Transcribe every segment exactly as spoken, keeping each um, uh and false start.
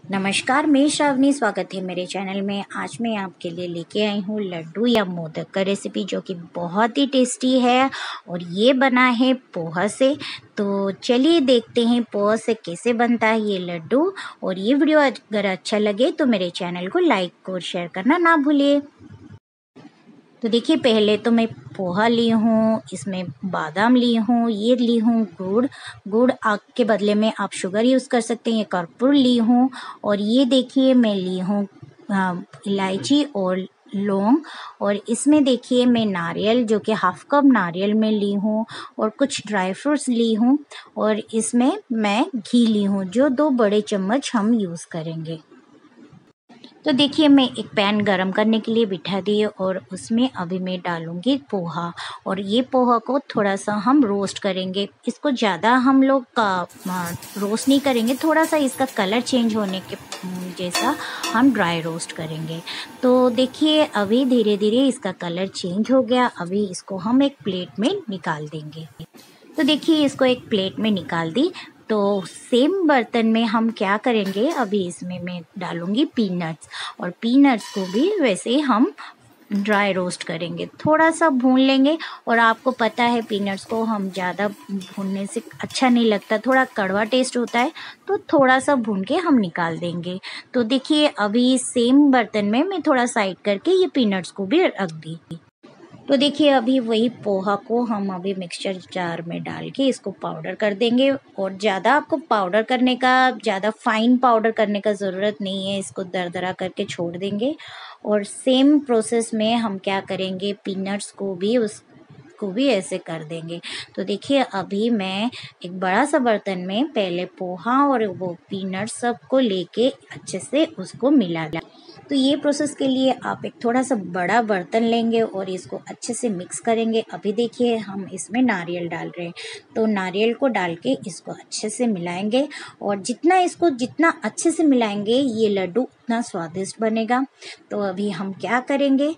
नमस्कार, मैं श्रावणी। स्वागत है मेरे चैनल में। आज मैं आपके लिए लेके आई हूँ लड्डू या मोदक का रेसिपी, जो कि बहुत ही टेस्टी है और ये बना है पोहा से। तो चलिए देखते हैं पोहा से कैसे बनता है ये लड्डू। और ये वीडियो अगर अच्छा लगे तो मेरे चैनल को लाइक और शेयर करना ना भूलिए। तो देखिए, पहले तो मैं पोहा ली हूँ, इसमें बादाम ली हूँ, ये ली हूँ गुड़। गुड़ आग के बदले में आप शुगर यूज़ कर सकते हैं। ये कर्पूर ली हूँ और ये देखिए मैं ली हूँ इलायची और लौंग। और इसमें देखिए मैं नारियल, जो कि हाफ कप नारियल में ली हूँ, और कुछ ड्राई फ्रूट्स ली हूँ। और इसमें मैं घी ली हूँ, जो दो बड़े चम्मच हम यूज़ करेंगे। तो देखिए, मैं एक पैन गरम करने के लिए बिठा दी और उसमें अभी मैं डालूंगी पोहा। और ये पोहा को थोड़ा सा हम रोस्ट करेंगे। इसको ज़्यादा हम लोग रोस्ट नहीं करेंगे, थोड़ा सा इसका कलर चेंज होने के जैसा हम ड्राई रोस्ट करेंगे। तो देखिए, अभी धीरे धीरे इसका कलर चेंज हो गया। अभी इसको हम एक प्लेट में निकाल देंगे। तो देखिए, इसको एक प्लेट में निकाल दी। तो सेम बर्तन में हम क्या करेंगे, अभी इसमें मैं डालूंगी पीनट्स। और पीनट्स को भी वैसे ही हम ड्राई रोस्ट करेंगे, थोड़ा सा भून लेंगे। और आपको पता है पीनट्स को हम ज़्यादा भूनने से अच्छा नहीं लगता, थोड़ा कड़वा टेस्ट होता है। तो थोड़ा सा भून के हम निकाल देंगे। तो देखिए, अभी सेम बर्तन में मैं थोड़ा साइड करके ये पीनट्स को भी रख दी। तो देखिए, अभी वही पोहा को हम अभी मिक्सचर जार में डाल के इसको पाउडर कर देंगे। और ज़्यादा आपको पाउडर करने का, ज़्यादा फाइन पाउडर करने का ज़रूरत नहीं है, इसको दरदरा करके छोड़ देंगे। और सेम प्रोसेस में हम क्या करेंगे, पीनट्स को भी उस को भी ऐसे कर देंगे। तो देखिए, अभी मैं एक बड़ा सा बर्तन में पहले पोहा और वो पीनट्स सबको लेके अच्छे से उसको मिला लिया। तो ये प्रोसेस के लिए आप एक थोड़ा सा बड़ा बर्तन लेंगे और इसको अच्छे से मिक्स करेंगे। अभी देखिए, हम इसमें नारियल डाल रहे हैं। तो नारियल को डाल के इसको अच्छे से मिलाएंगे। और जितना इसको जितना अच्छे से मिलाएंगे, ये लड्डू उतना स्वादिष्ट बनेगा। तो अभी हम क्या करेंगे,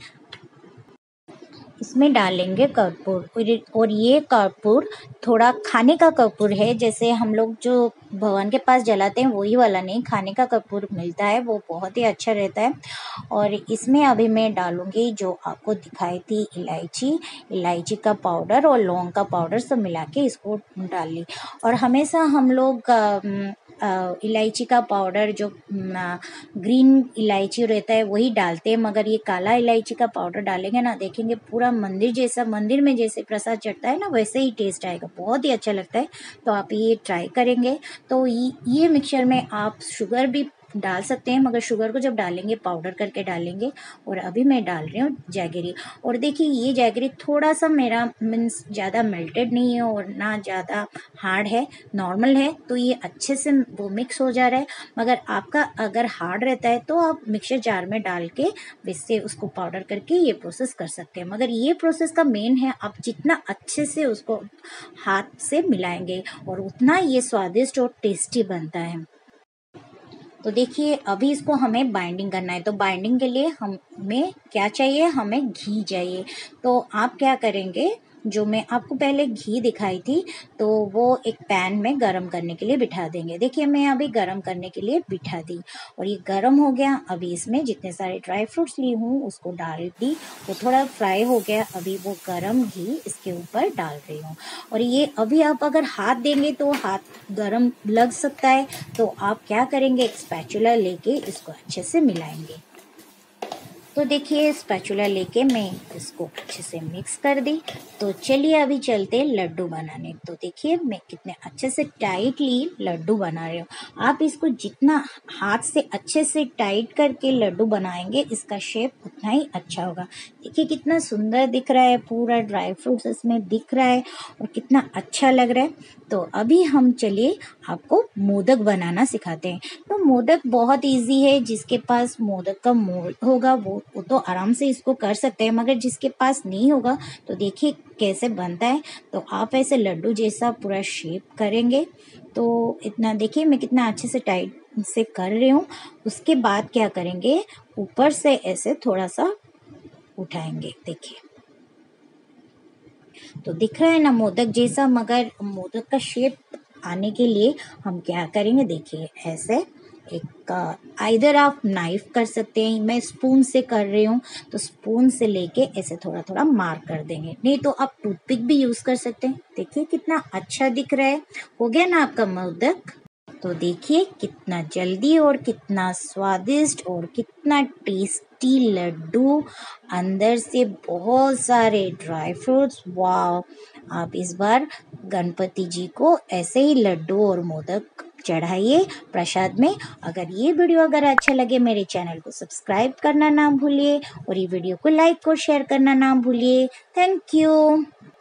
इसमें डालेंगे कर्पूर। और ये कर्पूर थोड़ा खाने का कर्पूर है, जैसे हम लोग जो भगवान के पास जलाते हैं वही वाला नहीं, खाने का कर्पूर मिलता है, वो बहुत ही अच्छा रहता है। और इसमें अभी मैं डालूंगी जो आपको दिखाई थी इलायची इलायची का पाउडर और लौंग का पाउडर सब मिला के इसको डाल ली। और हमेशा हम लोग इलायची का पाउडर, जो ग्रीन इलायची रहता है वही डालते हैं, मगर ये काला इलायची का पाउडर डालेंगे ना, देखेंगे पूरा मंदिर जैसा, मंदिर में जैसे प्रसाद चढ़ता है ना, वैसे ही टेस्ट आएगा, बहुत ही अच्छा लगता है। तो आप ये ट्राई करेंगे। तो ये मिक्सचर में आप शुगर भी डाल सकते हैं, मगर शुगर को जब डालेंगे पाउडर करके डालेंगे। और अभी मैं डाल रही हूँ जैगरी। और देखिए, ये जैगरी थोड़ा सा मेरा मीन्स ज़्यादा मेल्टेड नहीं है और ना ज़्यादा हार्ड है, नॉर्मल है। तो ये अच्छे से वो मिक्स हो जा रहा है। मगर आपका अगर हार्ड रहता है तो आप मिक्सर जार में डाल के वैसे उसको पाउडर करके ये प्रोसेस कर सकते हैं। मगर ये प्रोसेस का मेन है, आप जितना अच्छे से उसको हाथ से मिलाएंगे और उतना ये स्वादिष्ट और टेस्टी बनता है। तो देखिए, अभी इसको हमें बाइंडिंग करना है। तो बाइंडिंग के लिए हमें क्या चाहिए, हमें घी चाहिए। तो आप क्या करेंगे, जो मैं आपको पहले घी दिखाई थी, तो वो एक पैन में गरम करने के लिए बिठा देंगे। देखिए, मैं अभी गरम करने के लिए बिठा दी और ये गरम हो गया। अभी इसमें जितने सारे ड्राई फ्रूट्स ली हूँ उसको डाल दी, वो थोड़ा फ्राई हो गया। अभी वो गरम घी इसके ऊपर डाल रही हूँ। और ये अभी आप अगर हाथ देंगे तो हाथ गरम लग सकता है। तो आप क्या करेंगे, एक स्पैचुला लेके इसको अच्छे से मिलाएंगे। तो देखिए, स्पैचुला लेके मैं इसको अच्छे से मिक्स कर दी। तो चलिए अभी चलते लड्डू बनाने। तो देखिए, मैं कितने अच्छे से टाइटली लड्डू बना रही हूँ। आप इसको जितना हाथ से अच्छे से टाइट करके लड्डू बनाएंगे, इसका शेप उतना ही अच्छा होगा। देखिए, कितना सुंदर दिख रहा है, पूरा ड्राई फ्रूट्स इसमें दिख रहा है और कितना अच्छा लग रहा है। तो अभी हम चलिए आपको मोदक बनाना सिखाते हैं। तो मोदक बहुत इजी है, जिसके पास मोदक का मोल्ड होगा वो वो तो आराम से इसको कर सकते हैं। मगर जिसके पास नहीं होगा, तो देखिए कैसे बनता है। तो आप ऐसे लड्डू जैसा पूरा शेप करेंगे। तो इतना देखिए, मैं कितना अच्छे से टाइट से कर रही हूँ। उसके बाद क्या करेंगे, ऊपर से ऐसे थोड़ा सा उठाएंगे। देखिए, तो दिख रहा है ना मोदक जैसा। मगर मोदक का शेप आने के लिए हम क्या करेंगे, देखिए ऐसे एक आइदर आप नाइफ कर सकते हैं, मैं स्पून से कर रही हूँ तो स्पून से लेके ऐसे थोड़ा थोड़ा मार कर देंगे, नहीं तो आप टूथपिक भी यूज कर सकते हैं। देखिए कितना अच्छा दिख रहा है। हो गया ना आपका मोदक। तो देखिए कितना जल्दी और कितना स्वादिष्ट और कितना टेस्टी लड्डू, अंदर से बहुत सारे ड्राई फ्रूट्स। वाह, आप इस बार गणपति जी को ऐसे ही लड्डू और मोदक चढ़ाइए प्रसाद में। अगर ये वीडियो अगर अच्छा लगे, मेरे चैनल को सब्सक्राइब करना ना भूलिए और ये वीडियो को लाइक और शेयर करना ना भूलिए। Thank you.